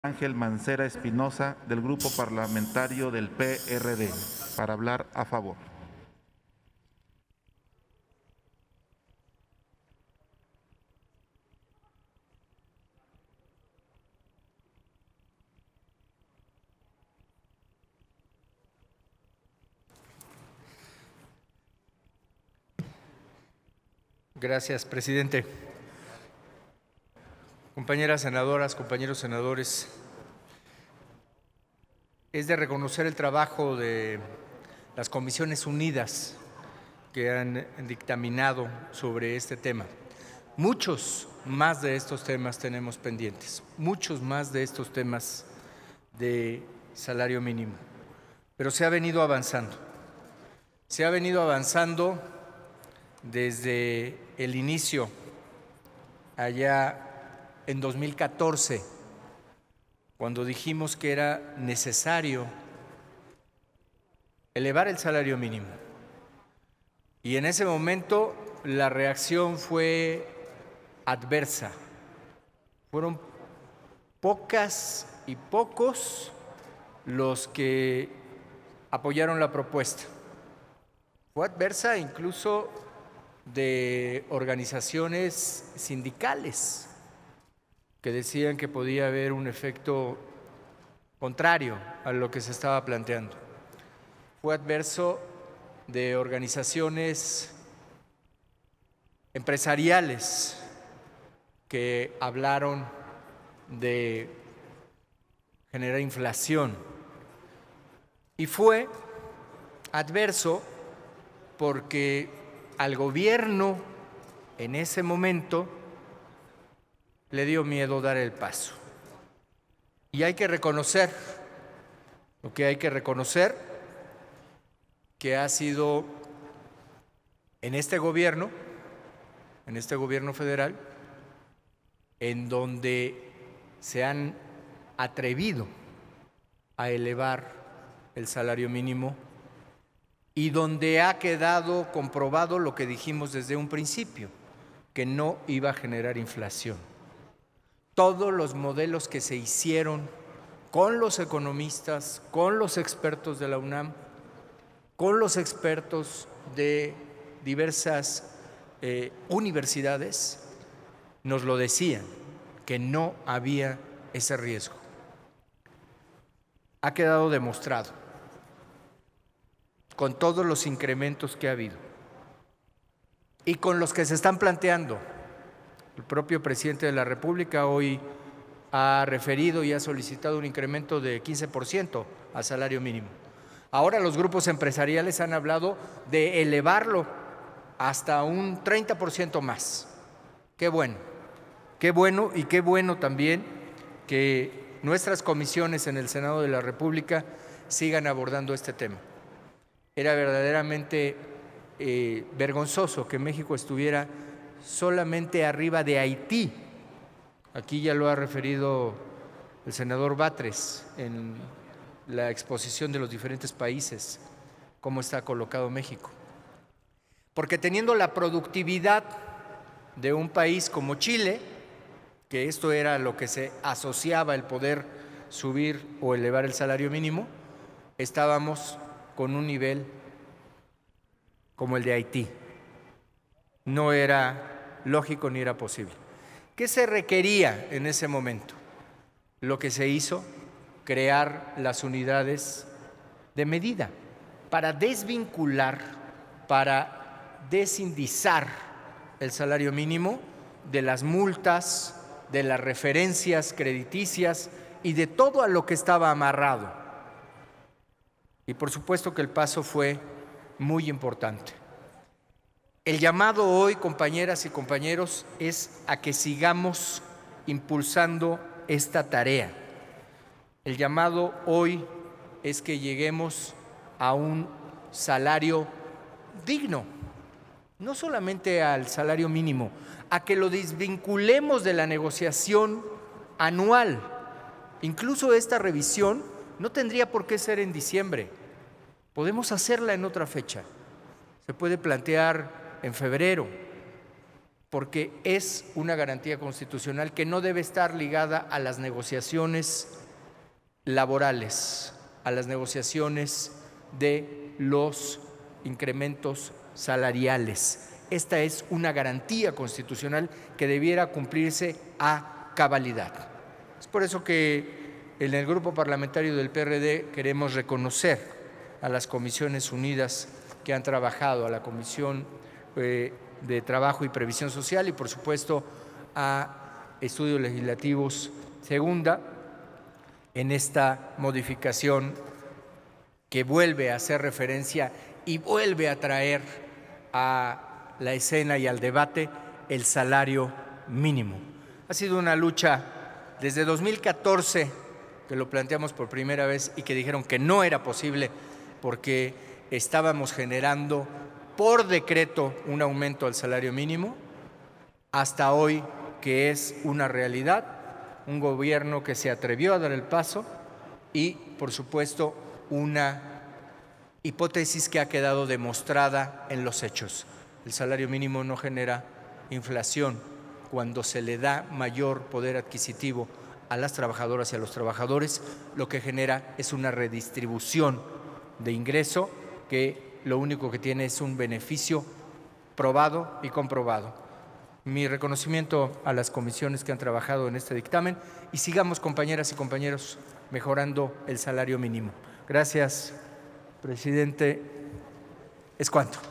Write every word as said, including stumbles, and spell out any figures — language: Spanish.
Ángel Mancera Espinosa, del Grupo Parlamentario del P R D, para hablar a favor. Gracias, presidente. Compañeras senadoras, compañeros senadores, es de reconocer el trabajo de las Comisiones Unidas que han dictaminado sobre este tema. Muchos más de estos temas tenemos pendientes, muchos más de estos temas de salario mínimo, pero se ha venido avanzando. Se ha venido avanzando desde el inicio, allá en dos mil catorce, cuando dijimos que era necesario elevar el salario mínimo. Y en ese momento la reacción fue adversa. Fueron pocas y pocos los que apoyaron la propuesta. Fue adversa incluso de organizaciones sindicales que decían que podía haber un efecto contrario a lo que se estaba planteando. Fue adverso de organizaciones empresariales que hablaron de generar inflación. Y fue adverso porque al gobierno en ese momento le dio miedo dar el paso. Y hay que reconocer, lo que hay que reconocer, que ha sido en este gobierno, en este gobierno federal, en donde se han atrevido a elevar el salario mínimo y donde ha quedado comprobado lo que dijimos desde un principio, que no iba a generar inflación. Todos los modelos que se hicieron con los economistas, con los expertos de la UNAM, con los expertos de diversas eh, universidades, nos lo decían, que no había ese riesgo. Ha quedado demostrado con todos los incrementos que ha habido y con los que se están planteando. El propio presidente de la República hoy ha referido y ha solicitado un incremento de quince por ciento al salario mínimo. Ahora los grupos empresariales han hablado de elevarlo hasta un treinta por ciento más. Qué bueno, qué bueno y qué bueno también que nuestras comisiones en el Senado de la República sigan abordando este tema. Era verdaderamente eh, vergonzoso que México estuviera solamente arriba de Haití. Aquí ya lo ha referido el senador Batres en la exposición de los diferentes países, cómo está colocado México. Porque teniendo la productividad de un país como Chile, que esto era lo que se asociaba el poder subir o elevar el salario mínimo, estábamos con un nivel como el de Haití. No era lógico ni era posible. ¿Qué se requería en ese momento? Lo que se hizo, crear las unidades de medida para desvincular, para desindizar el salario mínimo de las multas, de las referencias crediticias y de todo a lo que estaba amarrado. Y por supuesto que el paso fue muy importante. El llamado hoy, compañeras y compañeros, es a que sigamos impulsando esta tarea. El llamado hoy es que lleguemos a un salario digno, no solamente al salario mínimo, a que lo desvinculemos de la negociación anual. Incluso esta revisión no tendría por qué ser en diciembre. Podemos hacerla en otra fecha. Se puede plantear en febrero, porque es una garantía constitucional que no debe estar ligada a las negociaciones laborales, a las negociaciones de los incrementos salariales. Esta es una garantía constitucional que debiera cumplirse a cabalidad. Es por eso que en el Grupo Parlamentario del P R D queremos reconocer a las Comisiones Unidas que han trabajado, a la Comisión eh, de Trabajo y Previsión Social y, por supuesto, a Estudios Legislativos Segunda, en esta modificación que vuelve a hacer referencia y vuelve a traer a la escena y al debate el salario mínimo. Ha sido una lucha desde dos mil catorce que lo planteamos por primera vez y que dijeron que no era posible porque estábamos generando por decreto un aumento al salario mínimo, hasta hoy que es una realidad, un gobierno que se atrevió a dar el paso y, por supuesto, una hipótesis que ha quedado demostrada en los hechos. El salario mínimo no genera inflación cuando se le da mayor poder adquisitivo a las trabajadoras y a los trabajadores. Lo que genera es una redistribución de ingreso que lo único que tiene es un beneficio probado y comprobado. Mi reconocimiento a las comisiones que han trabajado en este dictamen y sigamos, compañeras y compañeros, mejorando el salario mínimo. Gracias, presidente. Es cuanto.